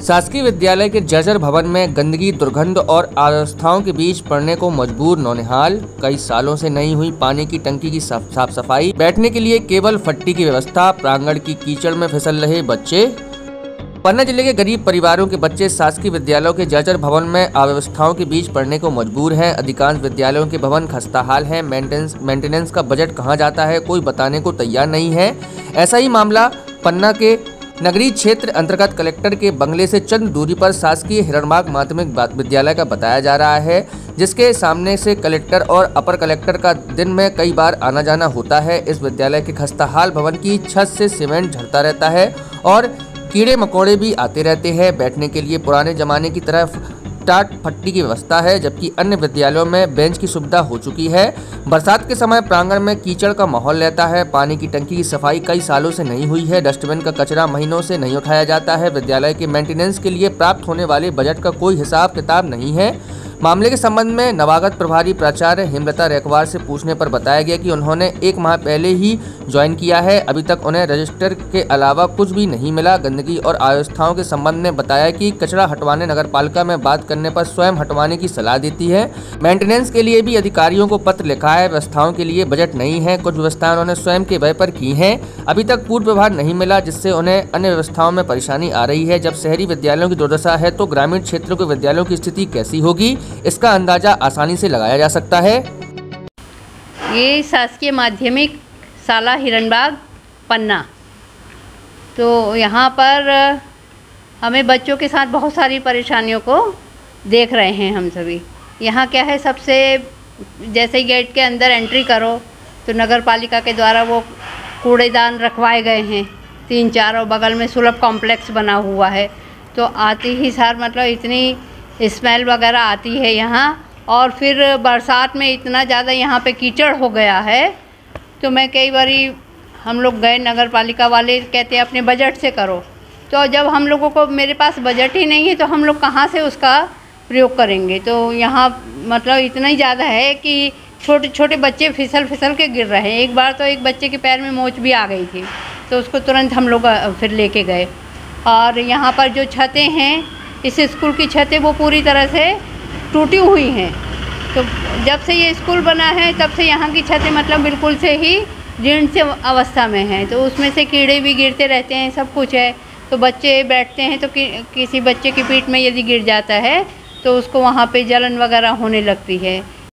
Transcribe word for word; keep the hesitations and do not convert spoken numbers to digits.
शासकीय विद्यालय के जर्जर भवन में गंदगी, दुर्गंध और अव्यवस्थाओं के बीच पड़ने को मजबूर नौनिहाल। कई सालों से नहीं हुई पानी की टंकी की साफ सफाई, बैठने के लिए केवल फट्टी की व्यवस्था, प्रांगण की कीचड़ में फिसल रहे बच्चे। पन्ना जिले के गरीब परिवारों के बच्चे शासकीय विद्यालयों के जर्जर भवन में अव्यवस्थाओं के बीच पढ़ने को मजबूर हैं। अधिकांश विद्यालयों के भवन खस्ताहाल हैं। मेंटेनेंस मेंटेनेंस का बजट कहां जाता है, कोई बताने को तैयार नहीं है। ऐसा ही मामला पन्ना के नगरीय क्षेत्र अंतर्गत कलेक्टर के बंगले से चंद दूरी पर शासकीय हिरणबाग माध्यमिक विद्यालय का बताया जा रहा है, जिसके सामने से कलेक्टर और अपर कलेक्टर का दिन में कई बार आना जाना होता है। इस विद्यालय के खस्ताहाल भवन की छत से सीमेंट झड़ता रहता है और कीड़े मकोड़े भी आते रहते हैं। बैठने के लिए पुराने जमाने की तरह टाट फट्टी की व्यवस्था है, जबकि अन्य विद्यालयों में बेंच की सुविधा हो चुकी है। बरसात के समय प्रांगण में कीचड़ का माहौल रहता है। पानी की टंकी की सफाई कई सालों से नहीं हुई है। डस्टबिन का कचरा महीनों से नहीं उठाया जाता है। विद्यालय के मेंटेनेंस के लिए प्राप्त होने वाले बजट का कोई हिसाब किताब नहीं है। मामले के संबंध में नवागत प्रभारी प्राचार्य हेमलता रेखवार से पूछने पर बताया गया कि उन्होंने एक माह पहले ही ज्वाइन किया है। अभी तक उन्हें रजिस्टर के अलावा कुछ भी नहीं मिला। गंदगी और अव्यवस्थाओं के संबंध में बताया कि कचरा हटवाने नगरपालिका में बात करने पर स्वयं हटवाने की सलाह देती है। मेंटेनेंस के लिए भी अधिकारियों को पत्र लिखा है। व्यवस्थाओं के लिए बजट नहीं है। कुछ व्यवस्थाएं उन्होंने स्वयं के व्यय पर की हैं। अभी तक पूर्ण व्यवहार नहीं मिला, जिससे उन्हें अन्य व्यवस्थाओं में परेशानी आ रही है। जब शहरी विद्यालयों की दुर्दशा है तो ग्रामीण क्षेत्रों के विद्यालयों की स्थिति कैसी होगी, इसका अंदाजा आसानी से लगाया जा सकता है। ये शासकीय माध्यमिक शाला हिरणबाग पन्ना, तो यहाँ पर हमें बच्चों के साथ बहुत सारी परेशानियों को देख रहे हैं हम सभी। यहाँ क्या है, सबसे जैसे ही गेट के अंदर एंट्री करो तो नगर पालिका के द्वारा वो कूड़ेदान रखवाए गए हैं तीन चार, और बगल में सुलभ कॉम्प्लेक्स बना हुआ है। तो आती ही सार मतलब इतनी स्मेल वगैरह आती है यहाँ, और फिर बरसात में इतना ज़्यादा यहाँ पे कीचड़ हो गया है। तो मैं कई बारी हम लोग गए, नगर पालिका वाले कहते हैं अपने बजट से करो। तो जब हम लोगों को, मेरे पास बजट ही नहीं है तो हम लोग कहाँ से उसका प्रयोग करेंगे। तो यहाँ मतलब इतना ही ज़्यादा है कि छोटे छोटे बच्चे फिसल फिसल के गिर रहे हैं। एक बार तो एक बच्चे के पैर में मोच भी आ गई थी, तो उसको तुरंत हम लोग फिर लेके गए। और यहाँ पर जो छतें हैं, इस स्कूल की छतें वो पूरी तरह से टूटी हुई हैं। तो जब से ये स्कूल बना है तब से यहाँ की छतें मतलब बिल्कुल से ही जीर्ण से अवस्था में हैं। तो उसमें से कीड़े भी गिरते रहते हैं, सब कुछ है। तो बच्चे बैठते हैं तो कि, किसी बच्चे की पीठ में यदि गिर जाता है तो उसको वहाँ पे जलन वगैरह होने लगती है।